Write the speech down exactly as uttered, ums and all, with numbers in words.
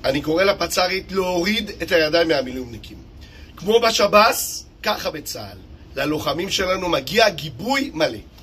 אני קורא לפצ"רית להוריד את הידיים מהמילואימניקים. כמו בשב"ס, ככה בצה"ל. ללוחמים שלנו מגיע גיבוי מלא.